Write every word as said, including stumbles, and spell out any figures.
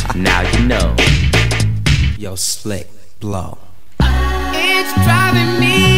Now you know. Yo, Slick, blow. It's driving me